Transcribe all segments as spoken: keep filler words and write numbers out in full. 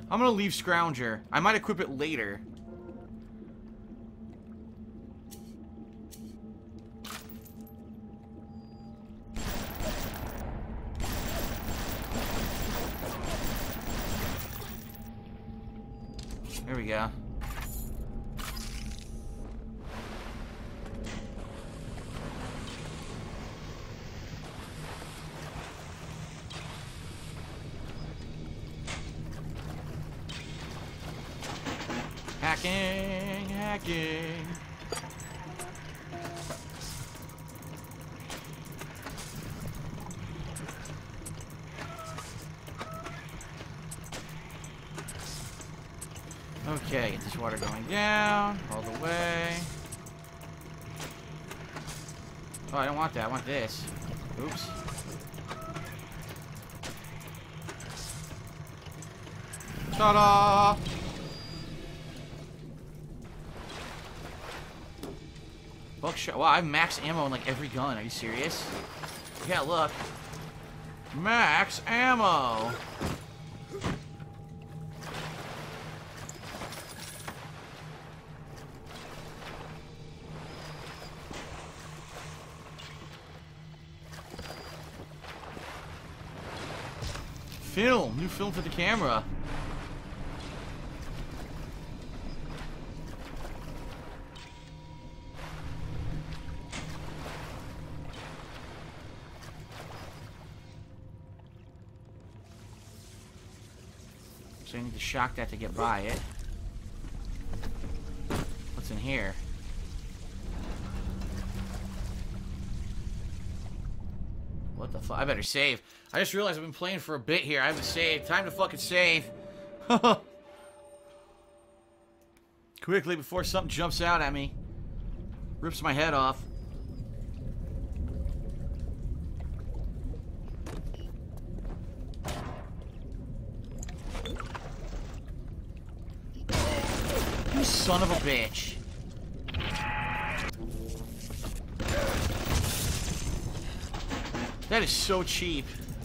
I'm gonna leave Scrounger. I might equip it later. There we go. Hacking, hacking. Okay, get this water going down all the way. Oh, I don't want that. I want this. Oops. Ta-da! Buckshot. Wow, I have max ammo in like every gun. Are you serious? Yeah, look. Max ammo. Film. New film for the camera. So I need to shock that to get by it. What's in here? What the fuck? I better save. I just realized I've been playing for a bit here. I haven't saved. Time to fucking save. Quickly before something jumps out at me. Rips my head off. You son of a bitch. That is so cheap.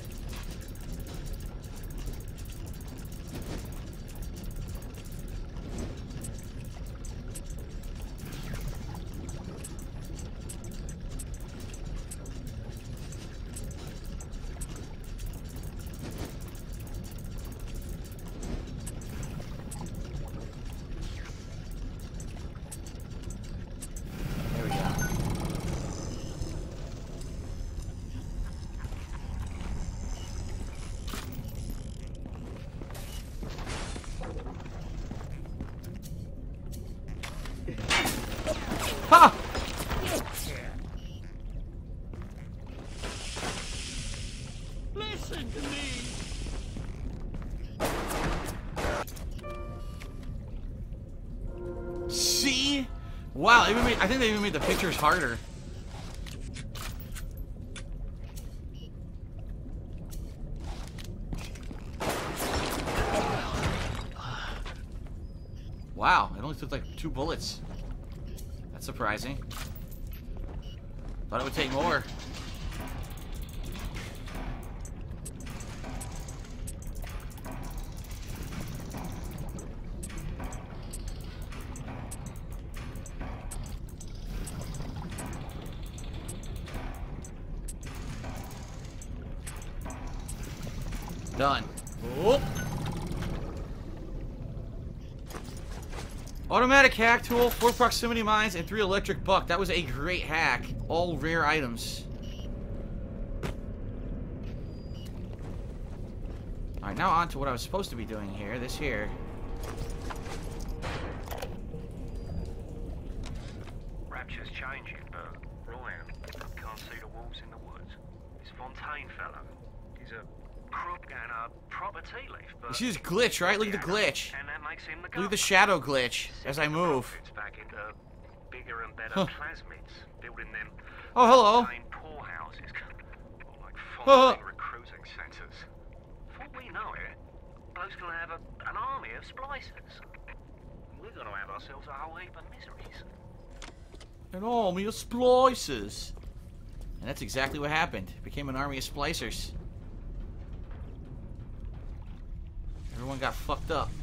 Ha! Listen to me. See? Wow, even made, I think they even made the pictures harder. Wow, it only took like two bullets. That's surprising. Thought it would take more. Done. Oh. Automatic hack tool, four proximity mines, and three electric buck. That was a great hack. All rare items. Alright, now on to what I was supposed to be doing here. This here. Rapture's changing, but Ryan can't see the wolves in the woods. This Fontaine fella, he's a crook and a proper tea leaf, but... You see this glitch, right? Look at the glitch. And that makes him the Look at the shadow glitch as I move. It's back into bigger and better Huh. plasmids, building them Oh, hello. poorhouses, like Huh. Fontaine recruiting centers. Before we know it, bloke's gonna have a, an army of splicers. We're gonna have ourselves a whole heap of miseries. An army of splicers. And that's exactly what happened. It became an army of splicers. Everyone everyone got fucked up.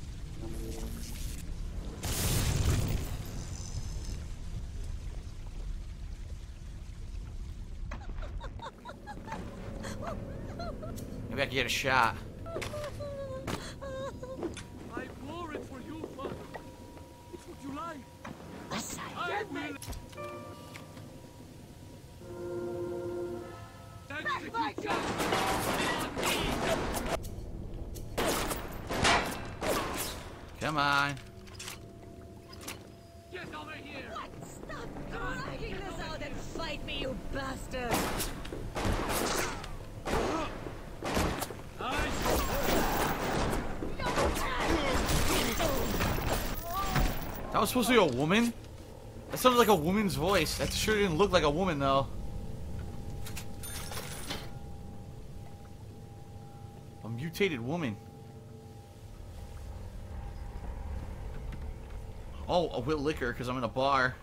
Maybe I can get a shot. I bore it for you, Father. It's what you like. Aside, will... Come on. Get over here. What? Stop dragging this out and fight me, you bastard! That was supposed to be a woman? That sounded like a woman's voice. That sure didn't look like a woman, though. A mutated woman. Oh, a will liquor, because I'm in a bar.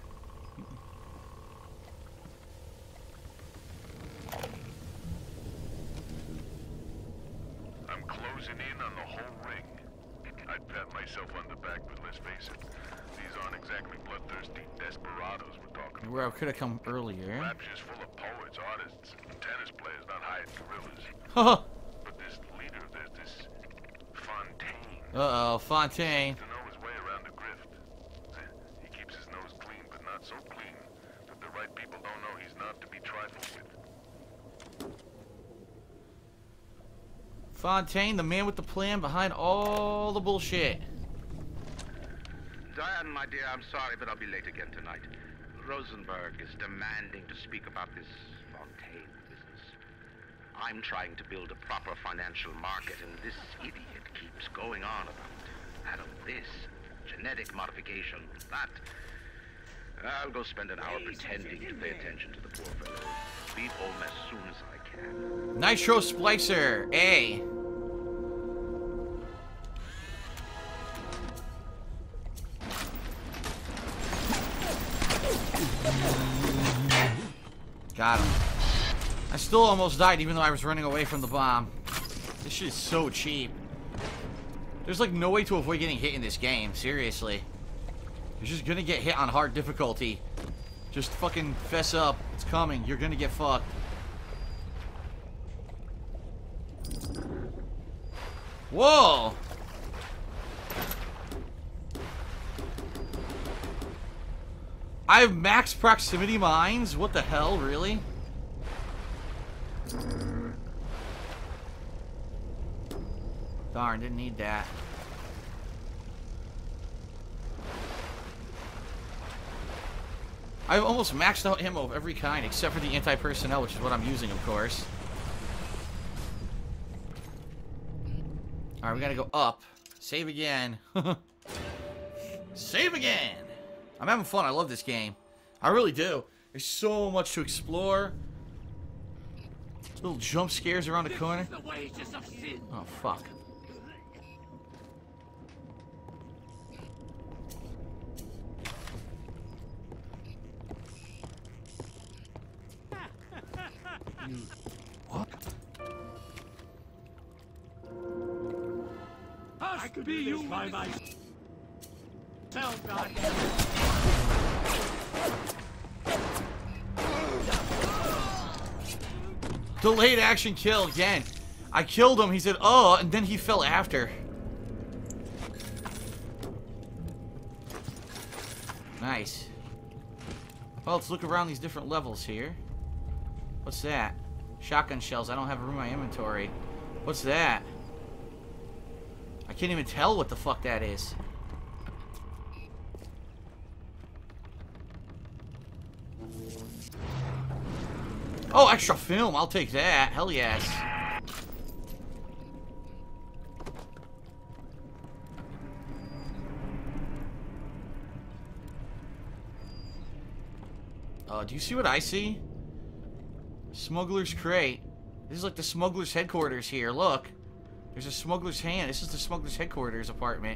I'm closing in on the whole ring. I'd pat myself on the back, but let's face it, these aren't exactly bloodthirsty desperados we're talking about. Where I could have come earlier. Rapture's full of poets, artists, and tennis players, not hiding gorillas. Haha. But this leader, there's this Fontaine. Uh-oh, Fontaine. To know his way around the grift. He keeps his nose clean, but not so clean that the right people don't know he's not to be trifled with. Fontaine, the man with the plan behind all the bullshit. Diane, my dear, I'm sorry, but I'll be late again tonight. Rosenberg is demanding to speak about this Fontaine business. I'm trying to build a proper financial market, and this idiot keeps going on about Adam this, genetic modification, that. I'll go spend an hour pretending to pay attention to the poor fellow. Be home as soon as I can. Nitro Splicer, A. Got him. I still almost died even though I was running away from the bomb. This shit is so cheap. There's like no way to avoid getting hit in this game, seriously. You're just gonna get hit on hard difficulty. Just fucking fess up. It's coming. You're gonna get fucked. Whoa! I have max proximity mines? What the hell, really? Darn, didn't need that. I've almost maxed out ammo of every kind, except for the anti-personnel, which is what I'm using, of course. Alright, we gotta go up. Save again. Save again! I'm having fun. I love this game. I really do. There's so much to explore. Little jump scares around the corner. The wages of sin. Oh, fuck. What? I could be you by myself, God. Delayed action kill again. I killed him. He said, "Oh," and then he fell after. Nice. Well, let's look around these different levels here. What's that? Shotgun shells. I don't have room in my inventory. What's that? I can't even tell what the fuck that is. Oh, extra film. I'll take that. Hell yes. Uh, do you see what I see? Smuggler's crate. This is like the smuggler's headquarters here. Look. There's a smuggler's hand. This is the smuggler's headquarters apartment.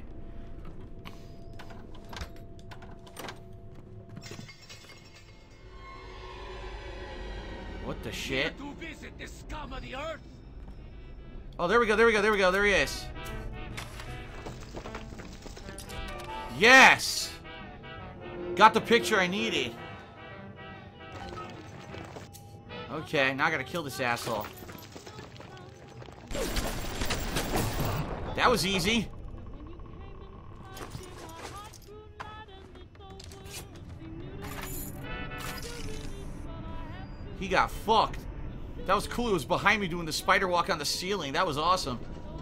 What the shit? To visit the scum of the earth. Oh, there we go, there we go, there we go, there he is. Yes! Got the picture I needed. Okay, now I gotta kill this asshole. That was easy. He got fucked. That was cool. It was behind me doing the spider walk on the ceiling. That was awesome.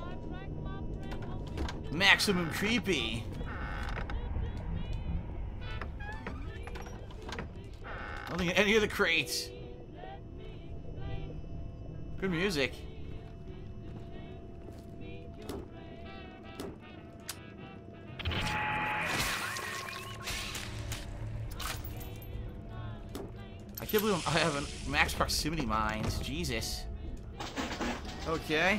Maximum creepy. I don't think any of the crates. Good music. I can't believe I have a max proximity mines. Jesus. Okay.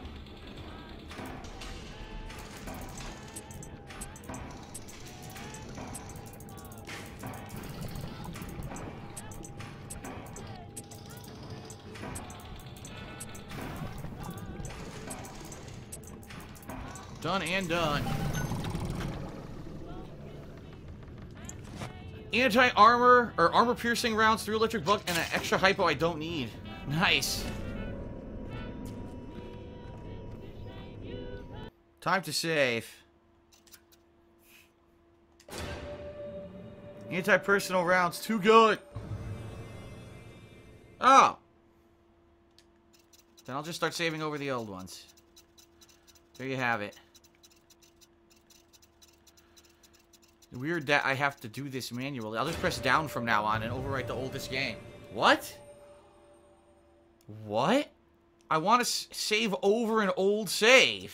Done and done. Anti-armor, or armor-piercing rounds, three electric buck, and an extra hypo I don't need. Nice. Time to save. Anti-personal rounds, too good. Oh. Then I'll just start saving over the old ones. There you have it. Weird that I have to do this manually. I'll just press down from now on and overwrite the oldest game. What? What? I want to save over an old save.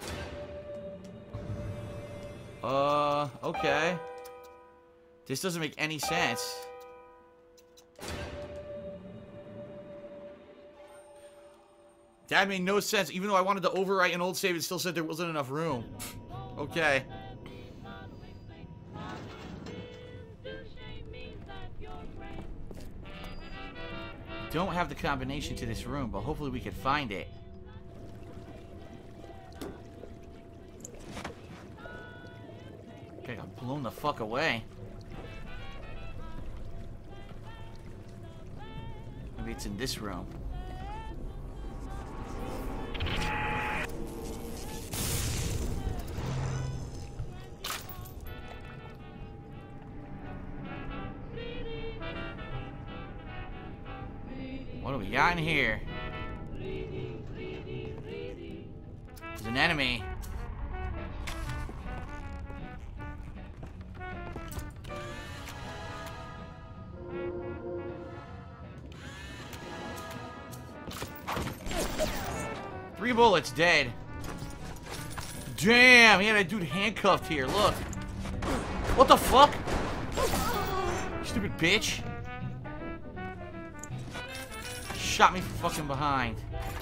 Uh, okay. This doesn't make any sense. That made no sense. Even though I wanted to overwrite an old save, it still said there wasn't enough room. Okay. Don't have the combination to this room, but hopefully we can find it. Okay, I'm blown the fuck away. Maybe it's in this room. What do we got in here? There's an enemy. Three bullets, dead. Damn, he had a dude handcuffed here, look. What the fuck? Stupid bitch. Shot me from fucking behind.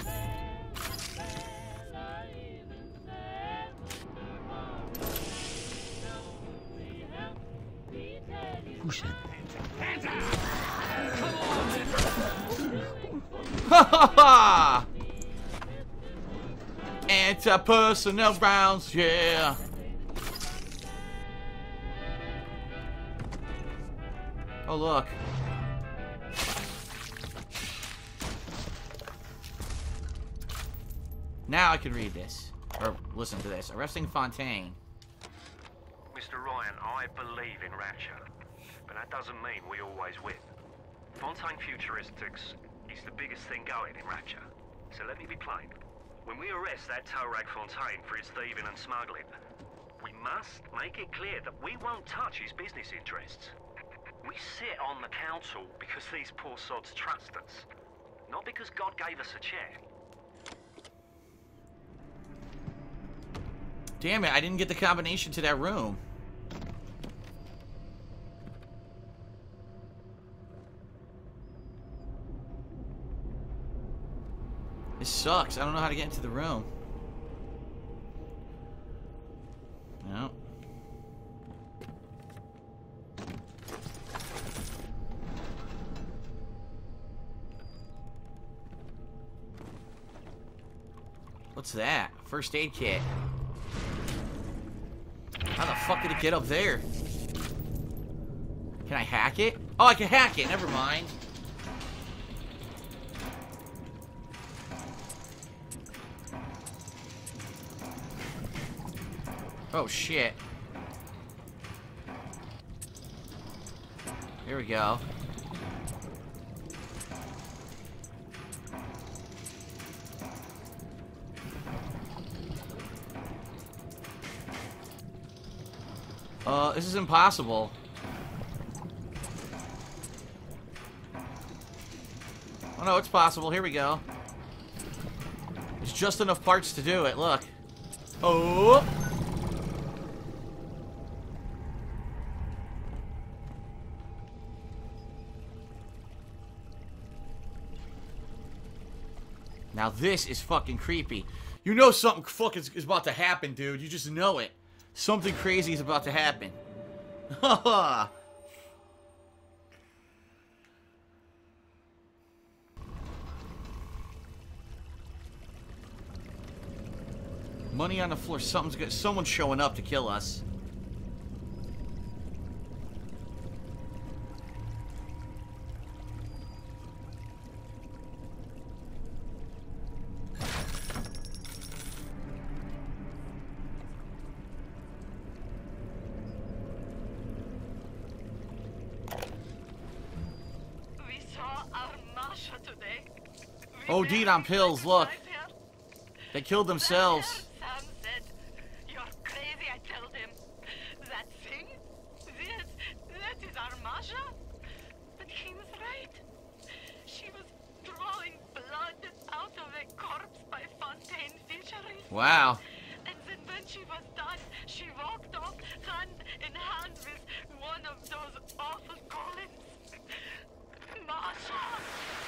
Push it. Ha ha ha! Anti-personnel rounds, yeah. Oh look. Now I can read this. Or listen to this. Arresting Fontaine. Mister Ryan, I believe in Rapture. But that doesn't mean we always win. Fontaine Futuristics is the biggest thing going in Rapture. So let me be plain. When we arrest that tow rag Fontaine for his thieving and smuggling, we must make it clear that we won't touch his business interests. We sit on the council because these poor sods trust us. Not because God gave us a chair. Damn it, I didn't get the combination to that room. This sucks. I don't know how to get into the room. No. What's that? First aid kit. How the fuck did it get up there? Can I hack it? Oh, I can hack it. Never mind. Oh, shit. Here we go. Uh, this is impossible. Oh no, it's possible. Here we go. There's just enough parts to do it. Look. Oh! Now this is fucking creepy. You know something fucking is about to happen, dude. You just know it. Something crazy is about to happen. Haha. Money on the floor. Something's good. Someone's showing up to kill us. O D'd on pills, look. They killed themselves. Sam said, "You're crazy," I told him. That thing? That, that is Armasha? But he was right. She was drawing blood out of a corpse by Fontaine Fisheries. Wow. And then when she was done, she walked off hand in hand with one of those awful golems. Masha!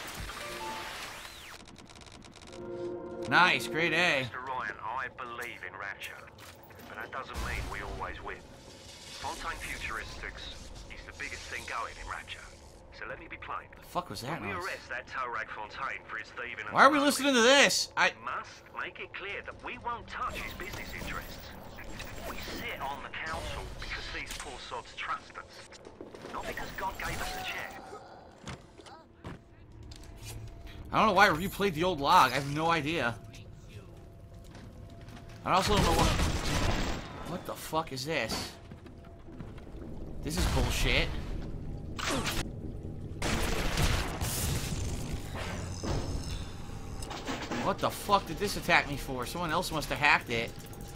Nice, great A. Mister Ryan, I believe in Ratchet, but that doesn't mean we always win. Fontaine Futuristics is the biggest thing going in Ratchet, so let me be plain. The fuck was that When we noise? arrest that tow rag Fontaine for his thieving and Why are we smuggling, listening to this? I we must make it clear that we won't touch his business interests. We sit on the council because these poor sods trust us, not because God gave us a chair. I don't know why I replayed the old log. I have no idea. I also don't know what... What the fuck is this? This is bullshit. What the fuck did this attack me for? Someone else must have hacked it.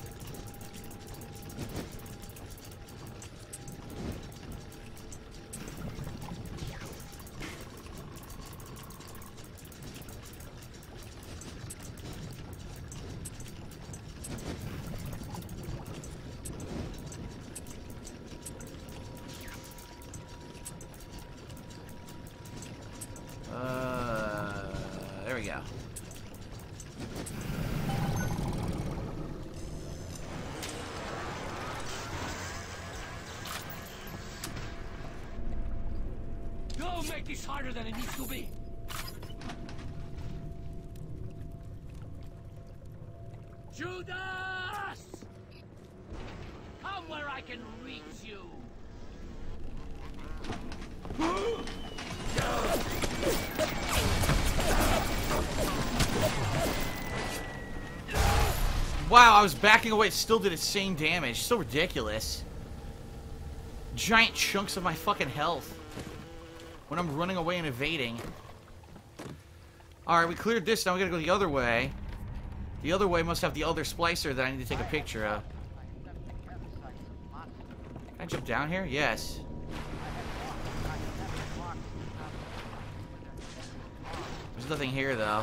It's harder than it needs to be. Judas! Come where I can reach you. Wow, I was backing away, it still did its same damage. So ridiculous. Giant chunks of my fucking health when I'm running away and evading. Alright, we cleared this, now we gotta go the other way. The other way must have the other splicer that I need to take a picture of. Can I jump down here? Yes. There's nothing here, though.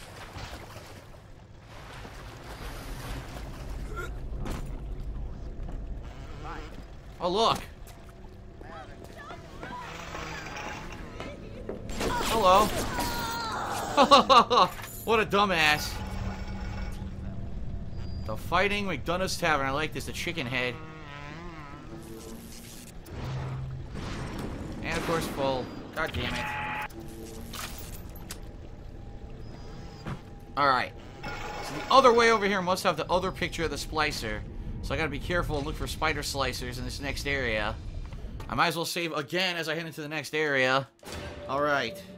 Oh, look! Hello. What a dumbass. The Fighting McDonough's Tavern. I like this. The chicken head. And of course full. God damn it. Alright. So the other way over here must have the other picture of the splicer. So I gotta be careful and look for spider slicers in this next area. I might as well save again as I head into the next area. Alright.